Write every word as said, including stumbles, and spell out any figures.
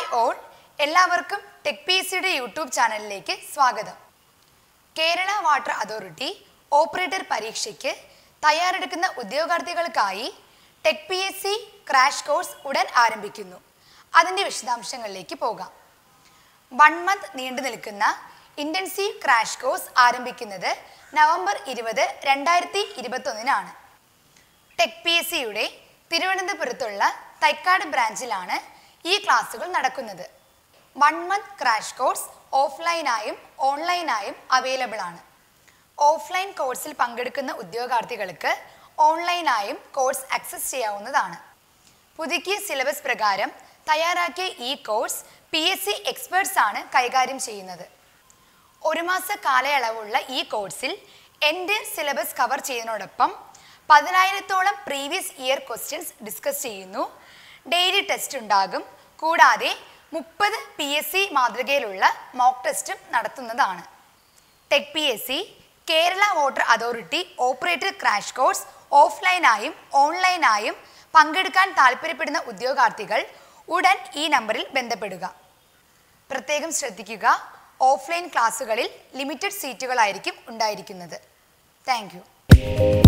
All, എല്ലാവർക്കും tech P S സിയുടെ YouTube ചാനലിലേക്ക് സ്വാഗതം. കേരള വാട്ടർ അതോറിറ്റി ഓപ്പറേറ്റർ പരീക്ഷയ്ക്ക് തയ്യാറെടുക്കുന്ന ഉദ്യോഗാർത്ഥികൾക്കായി tech P S C crash course ഉടൻ ആരംഭിക്കുന്നു. അതിൻ്റെ വിശദാംശങ്ങളിലേക്ക് പോകാം. വൺ മന്ത് നീണ്ടു നിൽക്കുന്ന ഇൻറ്റൻസീവ് ക്രാഷ് കോഴ്സ് ആരംഭിക്കുന്നത് നവംബർ ഇരുപത് രണ്ടായിരത്തി ഇരുപത്തൊന്നിനാണ്. ടെക് പി എസ് സിയുടെ തിരുവനന്തപുരത്തുള്ള തൈക്കാട് ബ്രാഞ്ചിലാണ് ഈ ക്ലാസ്സുകൾ നടക്കുന്നത്. വൺ മന്ത് ക്രാഷ് കോഴ്സ് ഓഫ്ലൈനായും ഓൺലൈനായും അവൈലബിൾ ആണ്. ഓഫ്ലൈൻ കോഴ്സിൽ പങ്കെടുക്കുന്ന ഉദ്യോഗാർത്ഥികൾക്ക് ഓൺലൈനായും കോഴ്സ് ആക്സസ് ചെയ്യാവുന്നതാണ്. പുതുക്കിയ സിലബസ് പ്രകാരം തയ്യാറാക്കിയ ഈ course P S C experts ആണ് കൈകാര്യം ചെയ്യുന്നത്. ഒരു മാസ കാലയളവുള്ള ഈ കോഴ്സിൽ എൻ്റെ സിലബസ് കവർ ചെയ്യുന്നതോടൊപ്പം പതിനായിരത്തോളം പ്രീവിയസ് ഇയർ ക്വസ്റ്റ്യൻസ് ഡിസ്കസ് ചെയ്യുന്നു. ഡെയിലി ടെസ്റ്റ് ഉണ്ടാകും. കൂടാതെ മുപ്പത് പി എസ് സി മാതൃകയിലുള്ള മോക്ക് ടെസ്റ്റും നടത്തുന്നതാണ്. Tech P S C Kerala water authority operator crash course ഓഫ്ലൈനായും ഓൺലൈനായും പങ്കെടുക്കാൻ താല്പര്യപ്പെടുന്ന ഉദ്യോഗാർത്ഥികൾ ഉടൻ ഈ നമ്പറിൽ ബന്ധപ്പെടുക. പ്രത്യേകം ശ്രദ്ധിക്കുക, ഓഫ്ലൈൻ ക്ലാസ്സുകളിൽ ലിമിറ്റഡ് സീറ്റുകളായിരിക്കും ഉണ്ടായിരിക്കുന്നത്. Thank U.